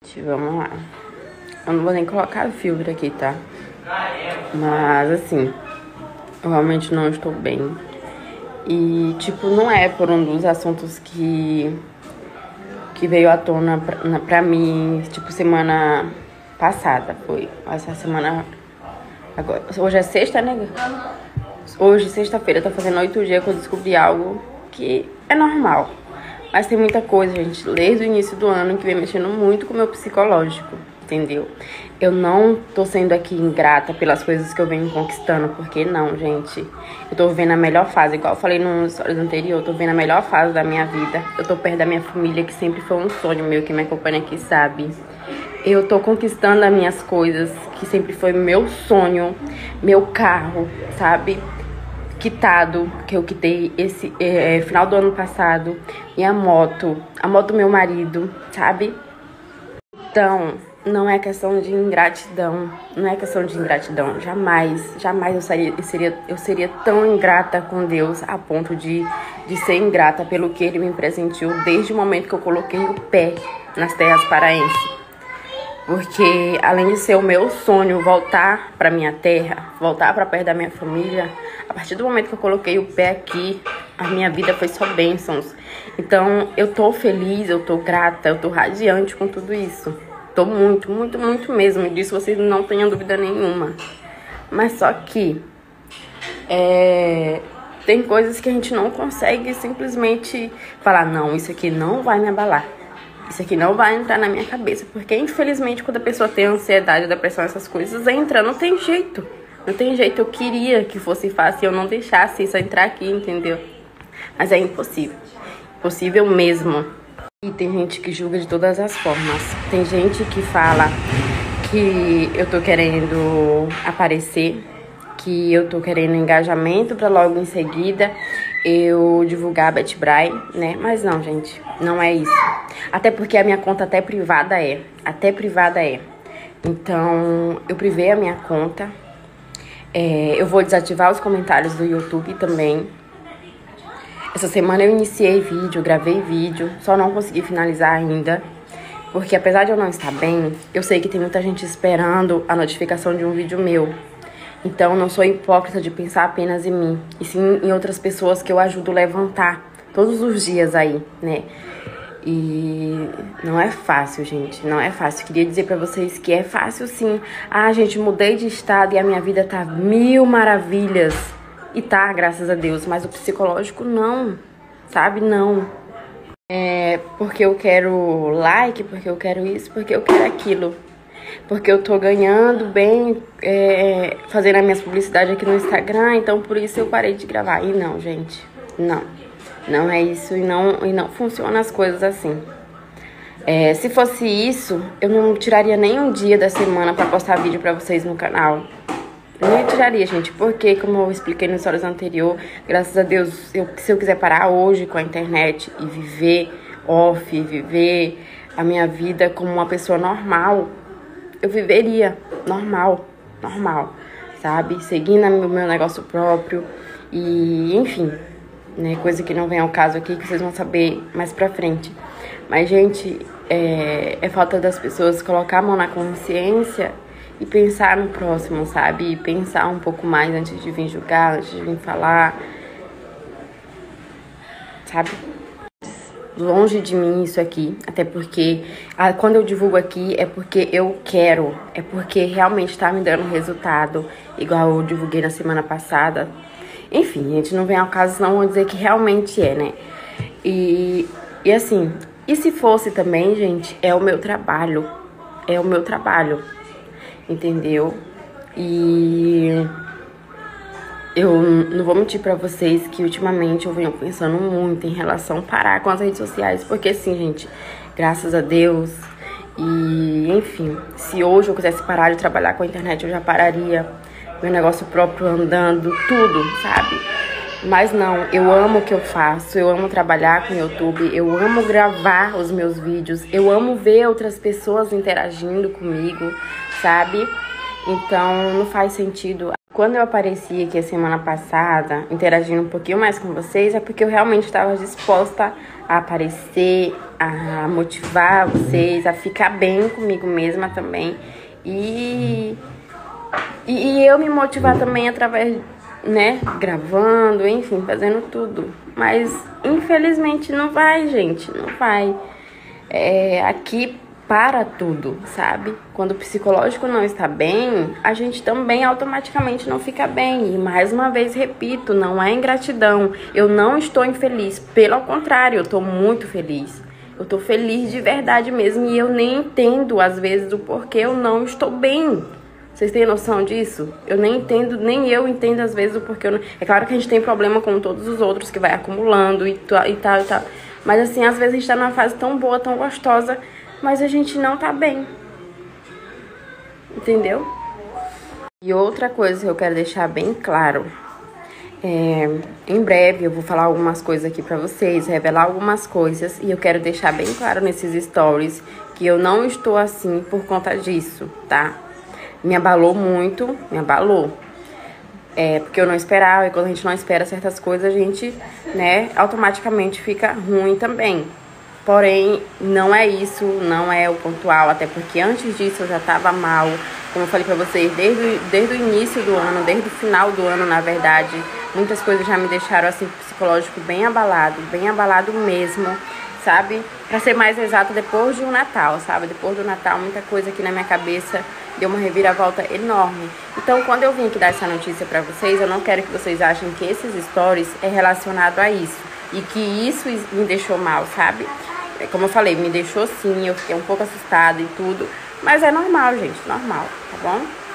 Vamos lá. Eu não vou nem colocar filtro aqui, tá? Mas, assim, eu realmente não estou bem. E, tipo, não é por um dos assuntos que veio à tona pra mim, tipo, semana passada. Foi essa semana... Agora, hoje é sexta, né? Hoje, sexta-feira, tá fazendo 8 dias que eu descobri algo que é normal. Mas tem muita coisa, gente, desde o início do ano, que vem mexendo muito com o meu psicológico, entendeu? Eu não tô sendo aqui ingrata pelas coisas que eu venho conquistando, porque não, gente. Eu tô vivendo a melhor fase, igual eu falei nos stories anterior, eu tô vivendo a melhor fase da minha vida. Eu tô perto da minha família, que sempre foi um sonho meu, que me acompanha aqui sabe. Eu tô conquistando as minhas coisas, que sempre foi meu sonho, meu carro, sabe? Quitado, que eu quitei esse final do ano passado, e a moto do meu marido, sabe? Então, não é questão de ingratidão, jamais eu seria tão ingrata com Deus a ponto de ser ingrata pelo que Ele me presenteou desde o momento que eu coloquei o pé nas terras paraenses. Porque, além de ser o meu sonho voltar pra minha terra, voltar pra perto da minha família, a partir do momento que eu coloquei o pé aqui, a minha vida foi só bênçãos. Então, eu tô feliz, eu tô grata, eu tô radiante com tudo isso. Tô muito, muito, muito mesmo. Disso vocês não tenham dúvida nenhuma. Mas só que tem coisas que a gente não consegue simplesmente falar, não, isso aqui não vai me abalar. Isso aqui não vai entrar na minha cabeça. Porque, infelizmente, quando a pessoa tem ansiedade, depressão, essas coisas, entra. Não tem jeito. Não tem jeito. Eu queria que fosse fácil e eu não deixasse isso entrar aqui, entendeu? Mas é impossível. Impossível mesmo. E tem gente que julga de todas as formas. Tem gente que fala que eu tô querendo aparecer, que eu tô querendo engajamento pra logo em seguida eu divulgar a Beth Bray, né? Mas não, gente, não é isso. Até porque a minha conta até privada é. Então, eu privei a minha conta. Eu vou desativar os comentários do YouTube também. Essa semana eu iniciei vídeo, gravei vídeo, só não consegui finalizar ainda. Porque apesar de eu não estar bem, eu sei que tem muita gente esperando a notificação de um vídeo meu. Então, não sou hipócrita de pensar apenas em mim, e sim em outras pessoas que eu ajudo a levantar todos os dias aí, né? E não é fácil, gente, não é fácil. Queria dizer pra vocês que é fácil sim. Ah, gente, mudei de estado e a minha vida tá mil maravilhas. E tá, graças a Deus, mas o psicológico não, sabe? Não. Porque eu quero like, porque eu quero isso, porque eu quero aquilo. Porque eu tô ganhando bem, fazendo as minhas publicidades aqui no Instagram, então por isso eu parei de gravar. E não, gente, não é isso, e não funciona as coisas assim. Se fosse isso, eu não tiraria nem um dia da semana pra postar vídeo pra vocês no canal. Nem tiraria, gente, porque, como eu expliquei nos stories anterior, graças a Deus, se eu quiser parar hoje com a internet e viver viver a minha vida como uma pessoa normal, eu viveria normal, sabe? Seguindo o meu negócio próprio e, enfim, né? Coisa que não vem ao caso aqui, que vocês vão saber mais pra frente. Mas, gente, é falta das pessoas colocar a mão na consciência e pensar no próximo, sabe? E pensar um pouco mais antes de vir julgar, antes de vir falar, sabe? Longe de mim isso aqui, até porque quando eu divulgo aqui é porque eu quero, é porque realmente tá me dando resultado, igual eu divulguei na semana passada. Enfim, gente, não vem ao caso, senão vão dizer que realmente né? E assim, e se fosse também, gente, é o meu trabalho, entendeu? E eu não vou mentir pra vocês que ultimamente eu venho pensando muito em relação a parar com as redes sociais. Porque assim, gente, graças a Deus. E enfim, se hoje eu quisesse parar de trabalhar com a internet, eu já pararia. Meu negócio próprio andando, tudo, sabe? Mas não, eu amo o que eu faço. Eu amo trabalhar com o YouTube. Eu amo gravar os meus vídeos. Eu amo ver outras pessoas interagindo comigo, sabe? Então não faz sentido Quando eu apareci aqui a semana passada, interagindo um pouquinho mais com vocês, é porque eu realmente estava disposta a aparecer, a motivar vocês, a ficar bem comigo mesma também. E eu me motivar também através, né, gravando, enfim, fazendo tudo. Mas, infelizmente, não vai, gente, não vai. Aqui para tudo, sabe? Quando o psicológico não está bem, a gente também automaticamente não fica bem. E mais uma vez repito, não é ingratidão. Eu não estou infeliz, pelo contrário, eu estou muito feliz. Eu estou feliz de verdade mesmo e eu nem entendo às vezes o porquê eu não estou bem. Vocês têm noção disso? Eu nem entendo, nem eu entendo às vezes o porquê eu não... É claro que a gente tem problema com todos os outros que vai acumulando e tal e tal. Mas assim, às vezes a gente tá numa fase tão boa, tão gostosa, mas a gente não tá bem. Entendeu? E outra coisa que eu quero deixar bem claro. Em breve eu vou falar algumas coisas aqui pra vocês, revelar algumas coisas. E eu quero deixar bem claro nesses stories que eu não estou assim por conta disso, tá? Me abalou muito, me abalou. Porque eu não esperava, e quando a gente não espera certas coisas, a gente, né, automaticamente fica ruim também. Porém, não é isso, não é o pontual, até porque antes disso eu já tava mal, como eu falei pra vocês, desde o início do ano, desde o final do ano, na verdade, muitas coisas já me deixaram, assim, psicológico bem abalado mesmo, sabe? Pra ser mais exato, depois do Natal, sabe? Depois do Natal, muita coisa aqui na minha cabeça deu uma reviravolta enorme. Então, quando eu vim aqui dar essa notícia pra vocês, eu não quero que vocês achem que esses stories é relacionado a isso. E que isso me deixou mal, sabe? Como eu falei, me deixou sim, eu fiquei um pouco assustada e tudo. Mas é normal, gente, normal, tá bom?